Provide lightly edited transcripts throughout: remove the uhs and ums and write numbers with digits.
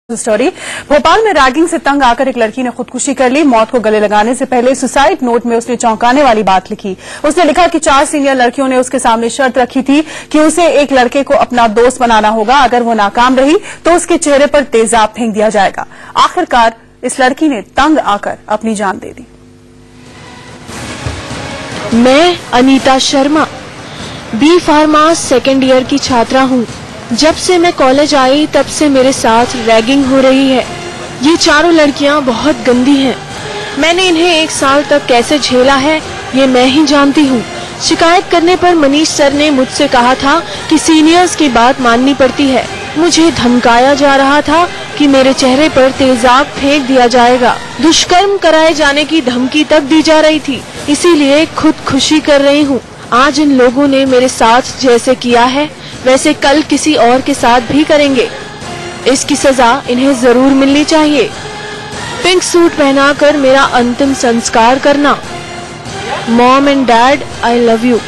Story. Bhopal में ragging से तंग आकर एक लड़की ने खुदकुशी कर ली। मौत को गले लगाने से पहले सुसाइड नोट में उसने चौंकाने वाली बात लिखी। उसने लिखा कि 4 सीनियर लड़कियों ने उसके सामने शर्त रखी थी कि उसे एक लड़के को अपना दोस्त बनाना होगा। अगर वो नाकाम रही तो उसके चेहरे पर तेजाब फेंक दिया जाएगा। आखिरकार इस लड़की ने तंग आकर अपनी जान दे दी। मैं Anita Sharma B Pharma second year की छात्रा हूँ। जब से मैं कॉलेज आई तब से मेरे साथ रैगिंग हो रही है। ये चारों लड़कियां बहुत गंदी हैं। मैंने इन्हें 1 साल तक कैसे झेला है ये मैं ही जानती हूँ। शिकायत करने पर मनीष सर ने मुझसे कहा था कि सीनियर्स की बात माननी पड़ती है। मुझे धमकाया जा रहा था कि मेरे चेहरे पर तेजाब फेंक दिया जाएगा। दुष्कर्म कराए जाने की धमकी तक दी जा रही थी। इसीलिए खुदकुशी कर रही हूँ। आज इन लोगों ने मेरे साथ जैसे किया है वैसे कल किसी और के साथ भी करेंगे। इसकी सजा इन्हें जरूर मिलनी चाहिए। पिंक सूट पहनाकर मेरा अंतिम संस्कार करना। Mom and dad, I love you.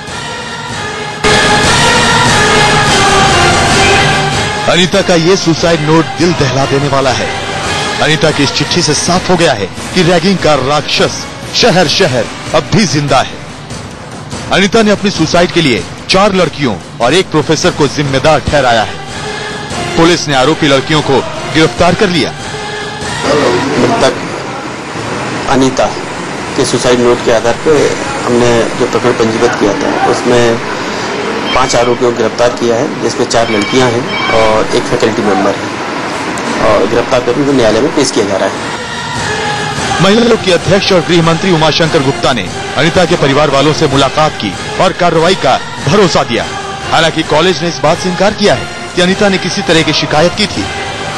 Anita का ये सुसाइड नोट दिल दहला देने वाला है। अनीता की इस चिट्ठी से साफ हो गया है कि रैगिंग का राक्षस शहर शहर अब भी जिंदा है। अनीता ने अपनी सुसाइड के लिए 4 लड़कियों और 1 प्रोफेसर को जिम्मेदार ठहराया है। पुलिस ने आरोपी लड़कियों को गिरफ्तार कर लिया। मृतक अनीता के सुसाइड नोट के आधार पर हमने जो प्रकरण पंजीबद्ध किया था उसमें 5 आरोपियों को गिरफ्तार किया है, जिसमें 4 लड़कियां हैं और 1 फैकल्टी मेंबर है और गिरफ्तार कर उनको न्यायालय में पेश किया जा रहा है। महिला आयोग की अध्यक्ष और गृह मंत्री उमाशंकर गुप्ता ने अनीता के परिवार वालों से मुलाकात की और कार्रवाई का भरोसा दिया। हालांकि कॉलेज ने इस बात से इनकार किया है कि अनीता ने किसी तरह की शिकायत की थी।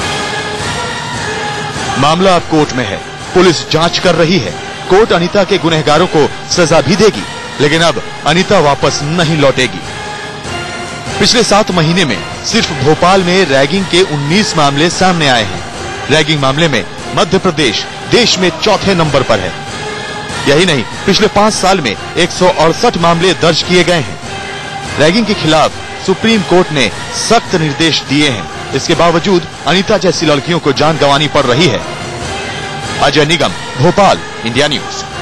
मामला अब कोर्ट में है, पुलिस जांच कर रही है। कोर्ट अनीता के गुनहगारों को सजा भी देगी, लेकिन अब अनीता वापस नहीं लौटेगी। पिछले 7 महीने में सिर्फ भोपाल में रैगिंग के 19 मामले सामने आए हैं। रैगिंग मामले में मध्य प्रदेश देश में 4थे नंबर पर है। यही नहीं, पिछले 5 साल में 168 मामले दर्ज किए गए हैं। रैगिंग के खिलाफ सुप्रीम कोर्ट ने सख्त निर्देश दिए हैं। इसके बावजूद अनीता जैसी लड़कियों को जान गंवानी पड़ रही है। Ajay Nigam, Bhopal, India news.